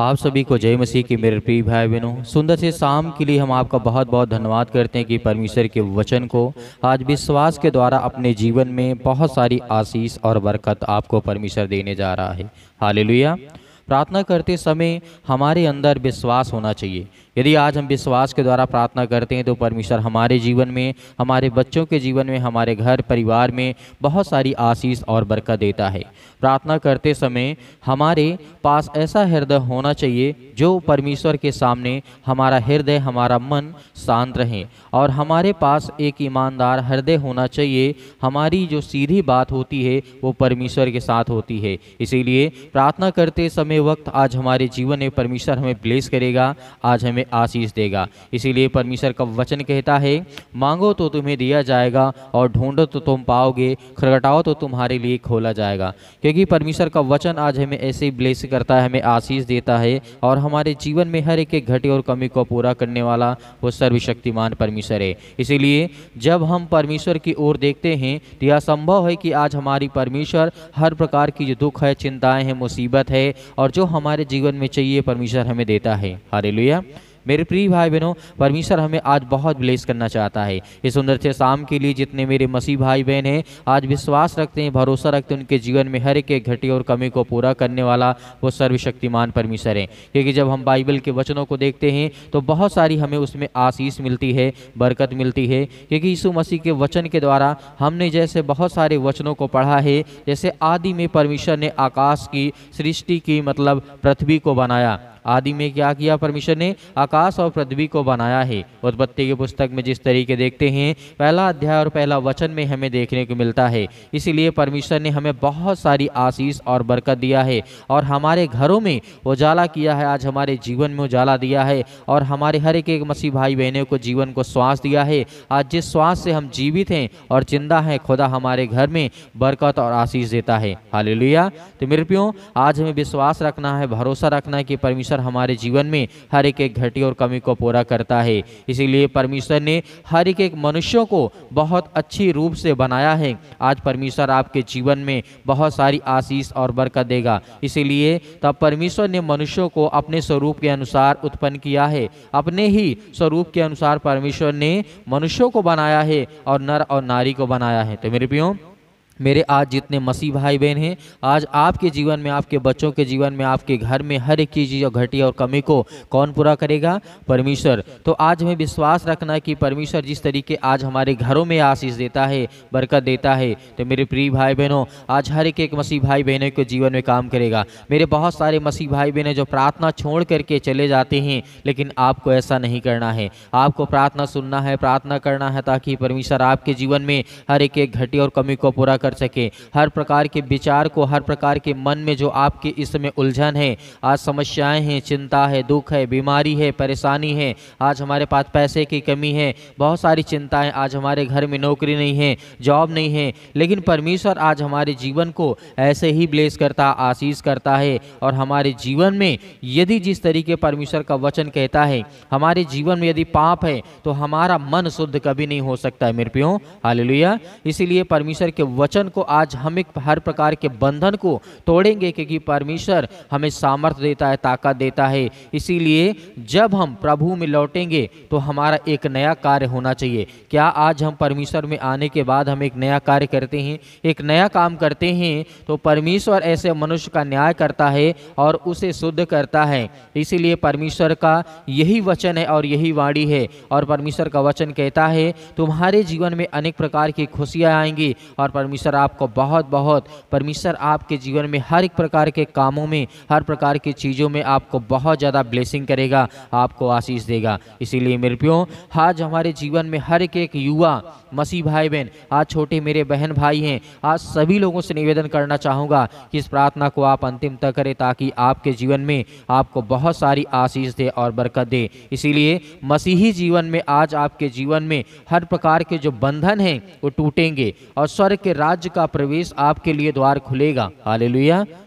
आप सभी को जय मसीह की मेरे प्रिय भाई बहनों, सुंदर से शाम के लिए हम आपका बहुत बहुत धन्यवाद करते हैं कि परमेश्वर के वचन को आज विश्वास के द्वारा अपने जीवन में बहुत सारी आशीष और बरकत आपको परमेश्वर देने जा रहा है। हालेलुया। प्रार्थना करते समय हमारे अंदर विश्वास होना चाहिए। यदि आज हम विश्वास के द्वारा प्रार्थना करते हैं तो परमेश्वर हमारे जीवन में, हमारे बच्चों के जीवन में, हमारे घर परिवार में बहुत सारी आशीष और बरकत देता है। प्रार्थना करते समय हमारे पास ऐसा हृदय होना चाहिए जो परमेश्वर के सामने हमारा हृदय, हमारा मन शांत रहे, और हमारे पास एक ईमानदार हृदय होना चाहिए। हमारी जो सीधी बात होती है वो परमेश्वर के साथ होती है। इसीलिए प्रार्थना करते समय वक्त आज हमारे जीवन में परमेश्वर हमें ब्लेस करेगा, आज हमें आशीष देगा। इसीलिए परमेश्वर का वचन कहता है, मांगो तो तुम्हें दिया जाएगा, और ढूंढो तो तुम पाओगे, खटखटाओ तो तुम्हारे लिए खोला जाएगा। क्योंकि परमेश्वर का वचन आज हमें ऐसे ब्लेस करता है, हमें आशीष देता है, और हमारे जीवन में हर एक घटी और कमी को पूरा करने वाला वो सर्वशक्तिमान परमेश्वर है। इसीलिए जब हम परमेश्वर की ओर देखते हैं तो यह संभव है कि आज हमारी परमेश्वर हर प्रकार की जो दुख है, चिंताएं हैं, मुसीबत है, और जो हमारे जीवन में चाहिए परमेश्वर हमें देता है। हालेलुया। मेरे प्रिय भाई बहनों, परमेश्वर हमें आज बहुत ब्लेस करना चाहता है। इस सुंदर से शाम के लिए जितने मेरे मसीह भाई बहन हैं आज विश्वास रखते हैं, भरोसा रखते हैं, उनके जीवन में हर एक घटी और कमी को पूरा करने वाला वो सर्वशक्तिमान परमेश्वर है। क्योंकि जब हम बाइबल के वचनों को देखते हैं तो बहुत सारी हमें उसमें आशीष मिलती है, बरकत मिलती है। क्योंकि यीशु मसीह के वचन के द्वारा हमने जैसे बहुत सारे वचनों को पढ़ा है, जैसे आदि में परमेश्वर ने आकाश की सृष्टि की, मतलब पृथ्वी को बनाया। आदि में क्या किया? परमेश्वर ने आकाश और पृथ्वी को बनाया है। उत्पत्ति की पुस्तक में जिस तरीके देखते हैं, पहला अध्याय और पहला वचन में हमें देखने को मिलता है। इसीलिए परमेश्वर ने हमें बहुत सारी आशीष और बरकत दिया है, और हमारे घरों में उजाला किया है, आज हमारे जीवन में उजाला दिया है, और हमारे हर एक मसीह भाई बहनों को जीवन को श्वास दिया है। आज जिस श्वास से हम जीवित हैं और जिंदा हैं, खुदा हमारे घर में बरकत और आशीष देता है। हालेलुया। तो मेरे प्रियो, आज हमें विश्वास रखना है, भरोसा रखना है कि परमेश्वर हमारे जीवन में हर एक घटी और कमी को पूरा करता है। इसीलिए परमेश्वर ने हर एक मनुष्यों को बहुत अच्छी रूप से बनाया है। आज परमेश्वर आपके जीवन में बहुत सारी आशीष और बरकत देगा। इसीलिए तब परमेश्वर ने मनुष्यों को अपने स्वरूप के अनुसार उत्पन्न किया है। अपने ही स्वरूप के अनुसार परमेश्वर ने मनुष्यों को बनाया है और नर और नारी को बनाया है। तो मेरे प्रियो, मेरे आज जितने मसीह भाई बहन हैं, आज आपके जीवन में, आपके बच्चों के जीवन में, आपके घर में हर एक चीज़ जो घटी और कमी को कौन पूरा करेगा? परमेश्वर। तो आज हमें विश्वास रखना है कि परमेश्वर जिस तरीके आज हमारे घरों में आशीष देता है, बरकत देता है, तो मेरे प्रिय भाई बहनों, आज हर एक मसीह भाई बहनों के जीवन में काम करेगा। मेरे बहुत सारे मसीह भाई बहनें जो प्रार्थना छोड़ करके चले जाते हैं, लेकिन आपको ऐसा नहीं करना है। आपको प्रार्थना सुनना है, प्रार्थना करना है, ताकि परमेश्वर आपके जीवन में हर एक घटी और कमी को पूरा कर सके। हर प्रकार के विचार को, हर प्रकार के मन में जो आपके इस समय उलझन है, आज समस्याएं हैं, चिंता है, दुख है, बीमारी है, परेशानी है, आज हमारे पास पैसे की कमी है, बहुत सारी चिंताएं, आज हमारे घर में नौकरी नहीं है, जॉब नहीं है, लेकिन परमेश्वर आज हमारे जीवन को ऐसे ही ब्लेस करता, आशीष करता है। और हमारे जीवन में यदि जिस तरीके परमेश्वर का वचन कहता है, हमारे जीवन में यदि पाप है तो हमारा मन शुद्ध कभी नहीं हो सकता है। मेरे प्रियो, हालेलुया। इसीलिए परमेश्वर के वचन को आज हम एक हर प्रकार के बंधन को तोड़ेंगे, क्योंकि परमेश्वर हमें सामर्थ्य देता है, ताकत देता है। इसीलिए जब हम प्रभु में लौटेंगे तो हमारा एक नया कार्य होना चाहिए। क्या आज हम परमेश्वर में आने के बाद हम एक नया कार्य करते हैं, एक नया काम करते हैं, तो परमेश्वर ऐसे मनुष्य का न्याय करता है और उसे शुद्ध करता है। इसीलिए परमेश्वर का यही वचन है और यही वाणी है। और परमेश्वर का वचन कहता है, तुम्हारे जीवन में अनेक प्रकार की खुशियां आएंगी, और परमेश्वर आपको बहुत बहुत, परमेश्वर आपके जीवन में हर एक प्रकार के कामों में, हर प्रकार की चीज़ों में आपको बहुत ज़्यादा ब्लेसिंग करेगा, आपको आशीष देगा। इसीलिए मेरे प्रियो, आज हमारे जीवन में हर एक युवा मसीह भाई बहन, आज छोटे मेरे बहन भाई हैं, आज सभी लोगों से निवेदन करना चाहूँगा कि इस प्रार्थना को आप अंतिम तक करें, ताकि आपके जीवन में आपको बहुत सारी आशीष दे और बरकत दे। इसीलिए मसीही जीवन में आज आपके जीवन में हर प्रकार के जो बंधन हैं वो टूटेंगे, और स्वर्ग के राज्य का प्रवेश आपके लिए द्वार खुलेगा। हालेलुया।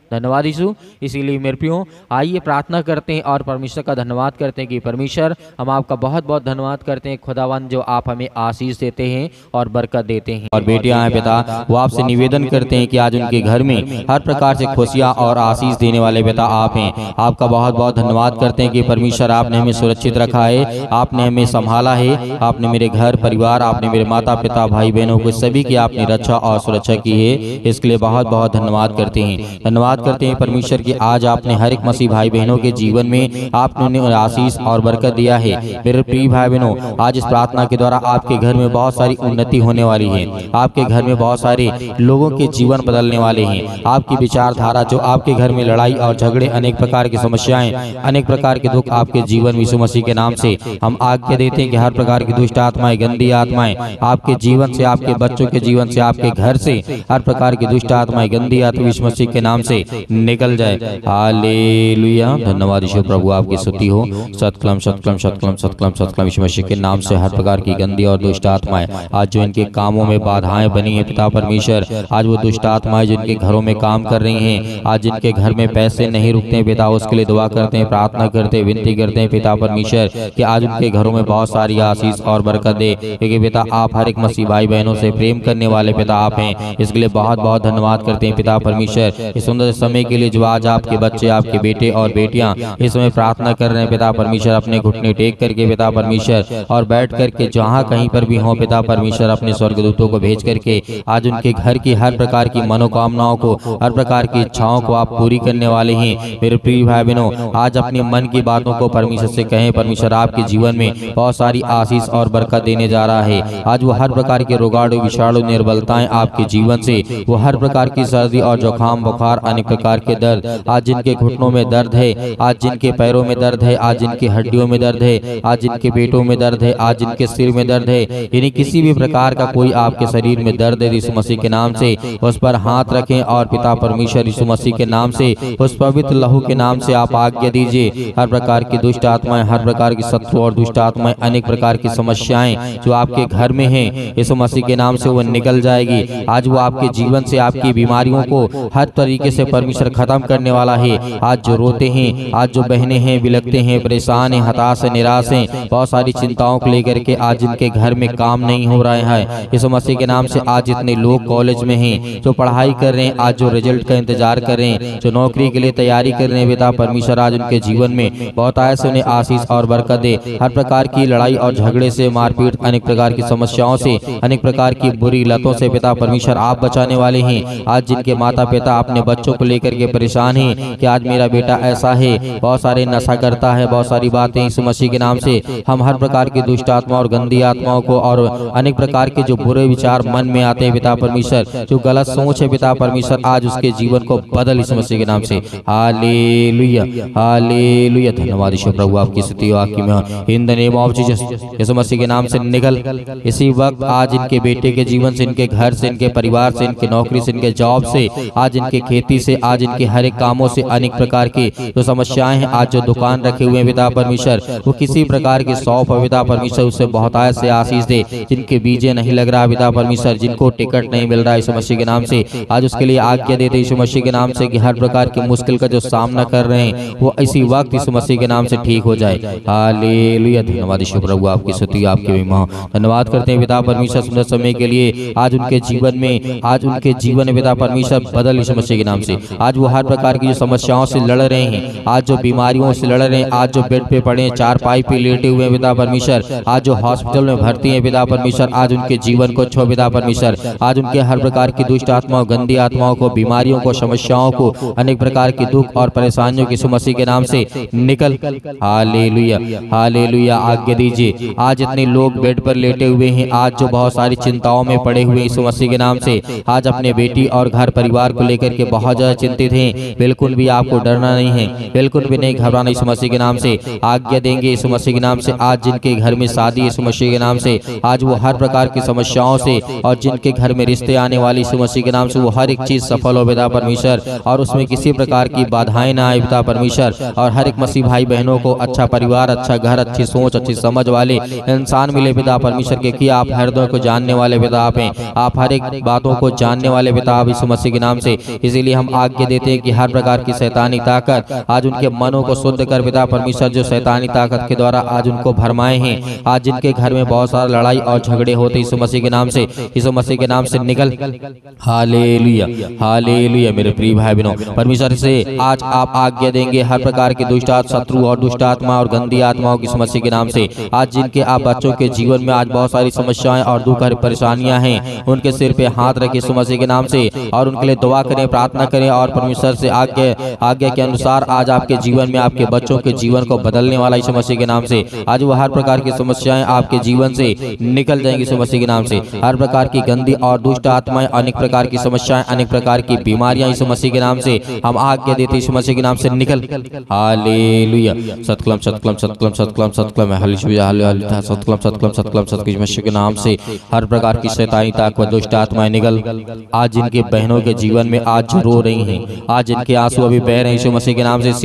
धन्यवाद यीशु। इसीलिए मेरे प्रियो आइए प्रार्थना करते हैं और परमेश्वर का धन्यवाद करते हैं कि परमेश्वर हम आपका बहुत बहुत धन्यवाद करते हैं खुदावन, जो आप हमें आशीष देते हैं और बरकत देते हैं। और बेटियां हैं पिता, वो आपसे निवेदन करते हैं कि आज उनके घर में हर प्रकार से खुशियां और आशीष देने वाले पिता आप हैं। आपका बहुत बहुत धन्यवाद करते हैं कि परमेश्वर आपने हमें सुरक्षित रखा है, आपने हमें संभाला है, आपने मेरे घर परिवार, आपने मेरे माता पिता भाई बहनों को सभी की आपने रक्षा और सुरक्षा की है। इसके लिए बहुत बहुत धन्यवाद करते हैं। धन्यवाद करते हैं परमेश्वर की आज आपने हर एक मसीह भाई बहनों के जीवन में आपने उन्हें आशीष और बरकत दिया है। मेरे प्रिय भाई बहनों, आज इस प्रार्थना के द्वारा आपके घर में बहुत सारी उन्नति होने वाली है। आपके घर में बहुत सारे लोगों के जीवन बदलने वाले हैं। आपकी विचारधारा, जो आपके घर में लड़ाई और झगड़े, अनेक प्रकार की समस्याएं, अनेक प्रकार के दुख आपके जीवन यीशु मसीह के नाम से हम आज्ञा देते हैं कि हर प्रकार की दुष्ट आत्माएं, गंदी आत्माएं आपके जीवन से, आपके बच्चों के जीवन से, आपके घर से हर प्रकार की दुष्ट आत्माएं, गंदी आत्मा यीशु मसीह के नाम से निकल जाए। हालेलुया। धन्यवाद यीशु प्रभु, आपकी स्तुति हो। सतकलम सतकलम सतकलम सतकलम सतकलम यीशु मसीह के नाम से हर प्रकार की गंदी और दुष्ट आत्माएं आज जो इनके कामों में बाधाएं बनी है पिता परमेश्वर, आज वो दुष्ट आत्माएं जिनके घरों में काम कर रही हैं, आज जिनके घर में पैसे नहीं रुकते हैं पिता, उसके लिए दुआ करते हैं, प्रार्थना करते हैं, विनती करते हैं पिता परमेश्वर कि आज उनके घरों में बहुत सारी आशीष और बरकत दे, क्योंकि पिता आप हर एक मसीह भाई बहनों से प्रेम करने वाले पिता आप हैं। इसके लिए बहुत बहुत धन्यवाद करते हैं पिता परमेश्वर इस सुंदर समय के लिए, जो आज आपके बच्चे, आपके बेटे और बेटियां इस समय प्रार्थना कर रहे हैं पिता परमेश्वर, अपने घुटने टेक करके पिता परमेश्वर और बैठ करके जहां कहीं पर भी हो पिता परमेश्वर, अपने स्वर्गदूतों को भेज करके आज उनके घर की हर प्रकार की मनोकामनाओं को, हर प्रकार की इच्छाओं को आप पूरी करने वाले हैं। मेरे प्रिय भाई बहनों, आज अपने मन की बातों को परमेश्वर से कहें, परमेश्वर आपके जीवन में बहुत सारी आशीष और बरकत देने जा रहा है। आज वो हर प्रकार के रोगाणु, विषाणु, निर्बलताएं आपके जीवन से, वो हर प्रकार की सर्दी और जुकाम, बुखार, अनेक प्रकार के दर्द, आज जिनके घुटनों में दर्द है, आज जिनके पैरों में दर्द है, आज जिनकी हड्डियों में दर्द है, आज जिनके पेटों में दर्द है, आज जिनके सिर में दर्द है, यानी किसी भी प्रकार का कोई आपके शरीर में दर्द है, यीशु मसीह के नाम से उस पर हाथ रखें और पिता परमेश्वर यीशु मसीह के नाम से, उस पवित्र लहू के नाम से आप आज्ञा दीजिए। हर प्रकार की दुष्ट आत्माएं, हर प्रकार की शत्रु और दुष्ट आत्माएं, अनेक प्रकार की समस्याएं जो आपके घर में हैं, यीशु मसीह के नाम से वो निकल जाएगी। आज वो आपके जीवन से आपकी बीमारियों को हर तरीके से परमेश्वर खत्म करने वाला है। आज जो रोते हैं, आज जो बहने हैं, बिलखते हैं, परेशान हैं, हताश हैं, निराश हैं, बहुत सारी चिंताओं को लेकर के आज जिनके घर में काम नहीं हो रहा है, यीशु मसीह के नाम से आज जितने लोग कॉलेज में हैं, जो पढ़ाई कर रहे हैं, आज जो रिजल्ट का इंतजार कर रहे हैं, जो नौकरी के लिए तैयारी कर रहे हैं पिता परमेश्वर, आज उनके जीवन में बहुत आए से उन्हें आशीष और बरकत दे। हर प्रकार की लड़ाई और झगड़े से, मारपीट, अनेक प्रकार की समस्याओं से, अनेक प्रकार की बुरी लतों से पिता परमेश्वर आप बचाने वाले हैं। आज जिनके माता पिता अपने बच्चों को लेकर के परेशान हैं कि आज मेरा बेटा ऐसा है, बहुत सारे नशा करता है, बहुत सारी बातें, यीशु मसीह के नाम से हम हर प्रकार की दुष्ट आत्मा और गंदी आत्माओं को और अनेक प्रकार के जो बुरे विचार मन में आते हैं पिता परमेश्वर, जो गलत सोच है पिता परमेश्वर, आज उसके जीवन को बदल यीशु मसीह के नाम से। Hallelujah, hallelujah. धन्यवाद यीशु प्रभु, आपकी स्तुति हो, आपकी महिमा। In the name of Jesus Yeshu मसीह के नाम से निकल इसी वक्त आज इनके बेटे के जीवन से, इनके घर से, इनके परिवार से, इनके नौकरी से, इनके जॉब से, आज इनके खेती से, आज इनके हर एक कामों से, अनेक प्रकार की जो समस्याएं हैं, आज जो दुकान रखे हुए हैं पिता परमेश्वर, वो किसी प्रकार के शॉप है पिता परमेश्वर, उससे बहुत आय से आशीष दे। जिनके बीजे नहीं लग रहा पिता परमेश्वर, जिनको टिकट नहीं मिल रहा यीशु मसीह के नाम से, आज उसके लिए आज्ञा देते यीशु मसीह के नाम से कि हर प्रकार की मुश्किल का जो सामना कर रहे हैं वो इसी वक्त यीशु मसीह के नाम से ठीक हो जाए। हालेलुया। धन्यवाद यीशु प्रभु, आपकी स्तुति, आपकी महिमा। धन्यवाद करते हैं पिता परमेश्वर सुंदर समय के लिए। आज उनके जीवन में, आज उनके जीवन में पिता परमेश्वर बदल यीशु मसीह के नाम से। आज वो हर प्रकार की जो समस्याओं से लड़ रहे हैं, आज जो बीमारियों से लड़ रहे हैं, आज जो बेड पे पड़े हैं, चारपाई पे लेटे हुए हैं पिता परमेश्वर, आज जो हॉस्पिटल में भर्ती हैं पिता परमेश्वर, आज उनके जीवन को छो पिता परमेश्वर, आज उनके हर प्रकार की दुष्ट आत्माओं, गंदी आत्माओं को, बीमारियों को, समस्याओं को, अनेक प्रकार की दुख और परेशानियों की यीशु मसीह के नाम से निकल। Hallelujah, hallelujah. आज्ञा दीजिए। आज इतने लोग बेड पर लेटे हुए हैं, आज जो बहुत सारी चिंताओं में पड़े हुए यीशु मसीह के नाम से, आज अपने बेटी और घर परिवार को लेकर के बहुत ज्यादा चिंतित हैं, बिल्कुल भी आपको डरना नहीं है, बिल्कुल भी नहीं घबराना यीशु मसीह के नाम से। आज्ञा देंगे यीशु मसीह के नाम से। आज जिनके घर में शादी यीशु मसीह के नाम से, आज वो हर प्रकार की समस्याओं से, और जिनके घर में रिश्ते आने वाले यीशु मसीह के नाम से, वो हर एक चीज सफल हो पिता परमेश्वर, और उसमें किसी प्रकार की बाधाएं ना आए पिता परमेश्वर, और हर एक मसीह भाई बहनों को अच्छा परिवार, अच्छा घर, अच्छी सोच, अच्छी समझ वाले इंसान मिले पिता परमेश्वर के, कि आप हृदय को जानने वाले पिता आप हैं, आप हर एक बातों को जानने वाले पिता आप यीशु मसीह के नाम से। इसीलिए हम आज्ञा देते हैं कि हर प्रकार की शैतानी ताकत आज उनके मनों को शुद्ध कर पिता परमेश्वर जो शैतानी ताकत के द्वारा आज उनको भरमाए हैं, आज जिनके घर में बहुत सारा लड़ाई और झगड़े होते यीशु मसीह के नाम से, यीशु मसीह के नाम से निकल। Hallelujah hallelujah. मेरे प्रिय भाई बहनों, परमेश्वर से आज आप आज्ञा देंगे हर प्रकार के दुष्ट शत्रु और दुष्ट आत्मा और गंदी आत्माओं की यीशु मसीह के नाम से, आज जिनके आप बच्चों के जीवन में आज बहुत सारी समस्याएं और दुख और परेशानियां हैं, उनके सिर पे हाथ रखे यीशु मसीह के नाम से और उनके लिए दुआ करें, प्रार्थना करें और परमेश्वर से आज्ञा के अनुसार आज आपके जीवन में आपके बच्चों के जीवन को बदलने वाला यीशु मसीह के नाम से आज वो हर प्रकार की समस्याएं आपके जीवन से निकल जाएंगी यीशु मसीह के नाम से। हर प्रकार की गंदी और दुष्ट आत्माएं, अनेक प्रकार की समस्याएं, अनेक प्रकार की बीमारियां यीशु मसीह के नाम से हम आज्ञा देते यीशु मसीह के नाम से निकल। हालेलुया। सतकलम सतकलम सतकलम सतकलम सतकलम हालेलुया हालेलुया सतकलम सतकलम सतकलम सतकलम यीशु मसीह के नाम से हर प्रकार की शैतानी ताकत दुष्ट आत्माएं निकल। आज जिनके बहनों के जीवन में आज रो रही हैं, आज जिनके आंसू अभी बह रहे हैं यीशु मसीह के नाम से,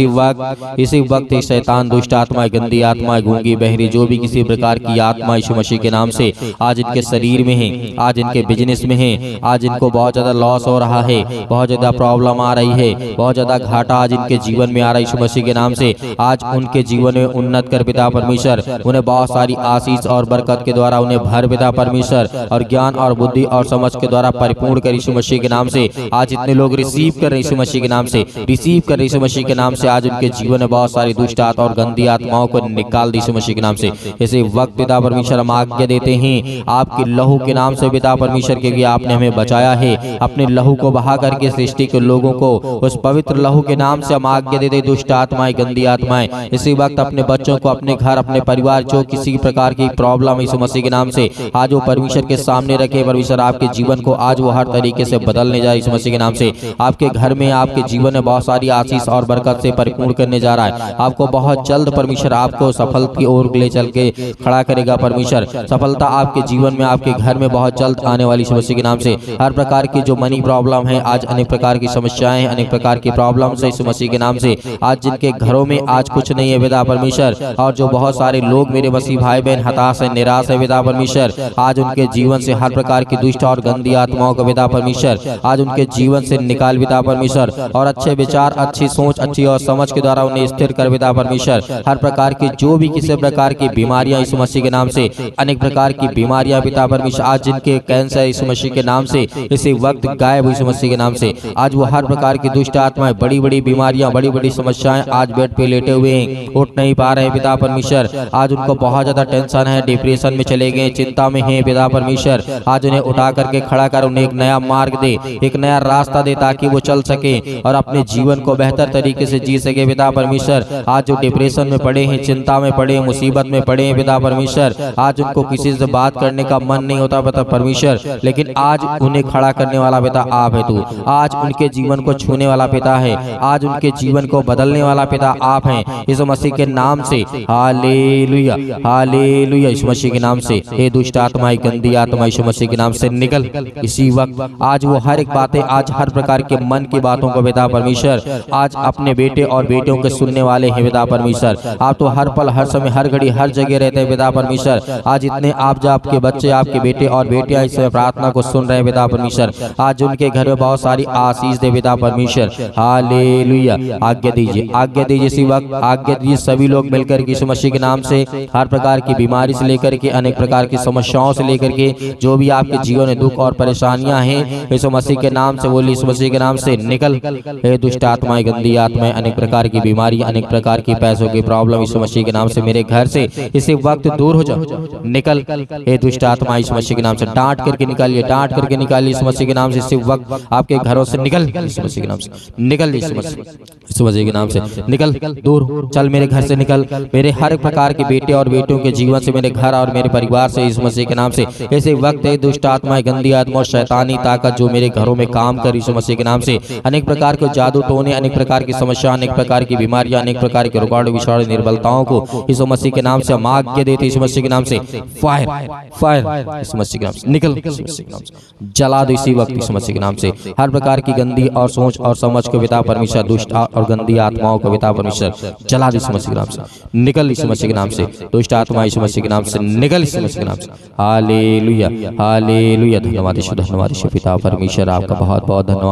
इसी वक्त शैतान दुष्ट आत्माएं, गंदी आत्माएं, गूंगी बहरी जो भी किसी प्रकार की आत्मा यीशु मसीह के नाम से आज इनके शरीर में है, आज इनके बिजनेस में है, आज इनको बहुत ज्यादा लॉस हो रहा है, बहुत ज्यादा प्रॉब्लम आ रही है, बहुत ज्यादा घाटा आज इनके जीवन में आ रहा है यीशु मसीह के नाम से, आज उनके जीवन में उन्नत कर पिता परमेश्वर, उन्हें बहुत सारी आशीष और बरकत के द्वारा उन्हें भर पिता परमेश्वर और ज्ञान और बुद्धि और समझ के द्वारा परिपूर्ण कर यीशु मसीह के नाम से। आज इतने लोग रिसीव कर रहे यीशु मसीह के नाम से, रिसीव कर यीशु मसीह के नाम से, आज उनके जीवन में बहुत सारी दुष्ट आत्मा और गंदी आत्माओं को निकाल दी यीशु मसीह के नाम से। इसी वक्त पिता परमेश्वर हम आज्ञा देते हैं आपके लहू के नाम से पिता परमेश्वर, क्योंकि आपने हमें बचाया है, अपने लहू को बहा करके सृष्टि के लोगों को उस पवित्र लहू के नाम से हम आज्ञा देते दुष्ट आत्माएं, गंदी आत्माएं इसी वक्त अपने बच्चों को, अपने घर, अपने परिवार, जो किसी प्रकार की प्रॉब्लम यीशु मसीह के नाम से आज वो परमेश्वर के सामने रखे। परमेश्वर आपके जीवन को आज वो हर तरीके से बदलने जा रहा है यीशु मसीह के नाम से। आपके घर में, आपके जीवन में बहुत सारी आशीष और बरकत से परिपूर्ण करने जा रहा है। आपको बहुत जल्द परमेश्वर आपको सफल की ओर ले चल के खड़ा करेगा। परमेश्वर सफलता आपके जीवन में, आपके घर में बहुत जल्द आने वाली यीशु मसीह के नाम से। हर प्रकार की जो मनी प्रॉब्लम है, आज अनेक प्रकार की समस्याएं, अनेक प्रकार की प्रॉब्लम्स है यीशु मसीह के नाम से, आज जिनके घरों में आज कुछ नहीं है पिता परमेश्वर, और जो बहुत सारे लोग मेरे मसीह भाई बहन हताश है, निराश है पिता परमेश्वर, आज उनके जीवन से हर प्रकार की दुष्ट और गंदी आत्माओं को पिता परमेश्वर आज उनके जीवन से निकाल पिता परमेश्वर, और अच्छे विचार, अच्छी सोच, अच्छी और समझ के द्वारा उन्हें स्थिर कर पिता परमेश्वर। हर प्रकार की जो भी किसी प्रकार की बीमारियां यीशु मसीह के नाम से, अनेक प्रकार की बीमारियां पिता परमेश्वर, आज जिनके कैंसर यीशु मसीह के नाम से इसी वक्त गायब यीशु मसीह के नाम से। आज वो हर प्रकार की दुष्ट आत्माएं, बड़ी बड़ी बीमारियां, बड़ी बड़ी समस्याएं आज बेड पे लेटे हुए हैं, उठ नहीं पा रहे पिता परमेश्वर, आज उनको बहुत ज्यादा टेंशन है, डिप्रेशन में चले गए, चिंता में है पिता परमेश्वर, आज उन्हें उठा करके खड़ा कर उन्हें एक नया मार्ग दे, एक नया रास्ता दे, ताकि वो चल सके और अपने जीवन को बेहतर तरीके से जी सके पिता परमेश्वर। आज जो डिप्रेशन में पड़े हैं, चिंता में पड़े हैं, मुसीबत में पड़े हैं पिता परमेश्वर, आज उनको किसी से बात करने का मन नहीं होता पिता परमेश्वर, लेकिन आज उन्हें खड़ा करने वाला पिता आप है। तू आज उनके जीवन को छूने वाला पिता है, आज उनके जीवन को बदलने वाला पिता आप हैं यीशु मसीह के नाम से। Hallelujah hallelujah. यीशु मसीह के नाम से हे दुष्ट आत्माएं, गंदी आत्मा यीशु मसीह के नाम से निकल। इसी वक्त आज वो हर एक बातें, आज हर प्रकार के मन की बातों को पिता परमेश्वर आज अपने बेटे और बेटियों के सुनने वाले हैं पिता परमेश्वर। आप तो हर पल, हर समय, हर घड़ी, हर जगह रहते हैं पिता परमेश्वर। आज इतने आप जो आपके बच्चे, आपके बेटे और बेटियां इस समय प्रार्थना को सुन रहे हैं पिता परमेश्वर, आज उनके घर में बहुत सारी आशीष दे पिता परमेश्वर। हालेलुया। आज्ञा दीजिए, आज्ञा दीजिए इसी वक्त, आज्ञा दीजिए सभी लोग मिलकर यीशु मसीह के नाम से हर प्रकार की बीमारी से लेकर के, अनेक प्रकार की समस्याओं से लेकर के, जो भी आपके जीवन में दुख और परेशानियां हैं यीशु मसीह के नाम से, बोली यीशु मसीह के नाम से निकल। हे दुष्ट आत्माएं, गंदी आत्माएं, अनेक प्रकार की बीमारी, अनेक प्रकार की पैसों की प्रॉब्लम यीशु मसीह के नाम से मेरे घर से इसी वक्त दूर हो जाओ, निकल। हे दुष्ट आत्मा यीशु मसीह के नाम से डांट करके निकालिए, डांट करके निकालिए यीशु मसीह के नाम से इसी वक्त आपके घरों से निकल, यीशु मसीह के नाम से निकल, यीशु मसीह के नाम से निकल, दूर चल मेरे घर से निकल, मेरे हर प्रकार के बेटे और बेटियों के जीवन से, मेरे घर और मेरे परिवार से यीशु मसीह के नाम से ऐसे वक्त है दुष्ट आत्माएं, गंदी आत्मा और शैतानी ताकत जो मेरे घरों में काम कर यीशु मसीह के नाम से, अनेक प्रकार के जादू टोने, अनेक प्रकार की समस्या, अनेक प्रकार की बीमारियां, अनेक प्रकार के रुकावट, विषाणु, निर्बलताओं को यीशु मसीह के नाम से हम आज्ञा देते यीशु मसीह के नाम से फायर फायर यीशु मसीह के नाम से निकल, यीशु मसीह के नाम से जला दो इसी वक्त यीशु मसीह के नाम से। हर प्रकार की गंदी और सोच और समझ को पिता परमेश्वर, दुष्ट और गंदी आत्माओं को पिता परमेश्वर जला दो यीशु मसीह के नाम से, निकल यीशु मसीह के नाम से, दुष्ट आत्मा यीशु मसीह के नाम से निकल यीशु मसीह के नाम से। Hallelujah hallelujah. धन्यवाद यीशु, धन्यवाद यीशु पिता परमेश्वर, आपका बहुत बहुत धन्यवाद करते हैं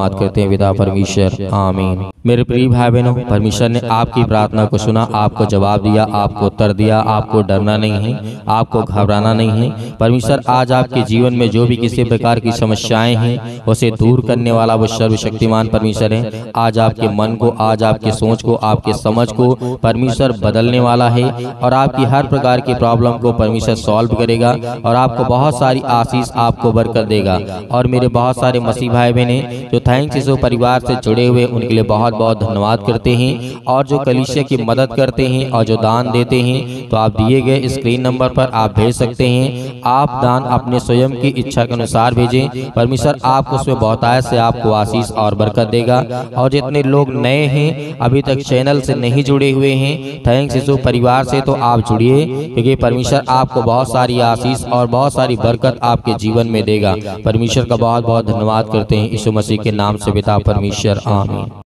हैं पिता परमेश्वर, आमीन। मेरे प्रिय भाई बहनों, परमेश्वर ने आपकी प्रार्थना को सुना, आपको जवाब दिया, आपको उत्तर दिया। आपको डरना नहीं है, आपको घबराना नहीं है। परमेश्वर आज आपके जीवन में जो भी किसी प्रकार की समस्याएं हैं उसे दूर करने वाला वो सर्वशक्तिमान परमेश्वर है। आज आपके मन को, आज आपकी सोच को, आपके समझ को परमेश्वर बदलने वाला है और आपकी हर प्रकार की प्रॉब्लम को परमेश्वर सॉल्व करेगा और आपको बहुत सारी आशीष, आपको बरकत देगा। और मेरे बहुत सारे मसीह भाई बहन जो थैंक्स यीशु परिवार से जुड़े हुए, उनके लिए बहुत बहुत धन्यवाद करते हैं। और जो कलीसिया की मदद करते हैं और जो दान देते हैं, तो आप दिए गए स्क्रीन नंबर पर आप भेज सकते हैं। आप दान अपने स्वयं की इच्छा के अनुसार भेजें, परमेश्वर आपको उसमें बहुतायत से आपको आशीष और बरकत देगा। और जितने लोग नए हैं, अभी तक चैनल से नहीं जुड़े हुए हैं, थैंक्स यीशु परिवार से, तो आप जुड़िए, क्योंकि परमेश्वर आपको बहुत सारी आशीष और बहुत सारी बरकत आपके जीवन में देगा। परमेश्वर का बहुत बहुत धन्यवाद करते हैं यीशु मसीह के नाम से पिता परमेश्वर, आमीन।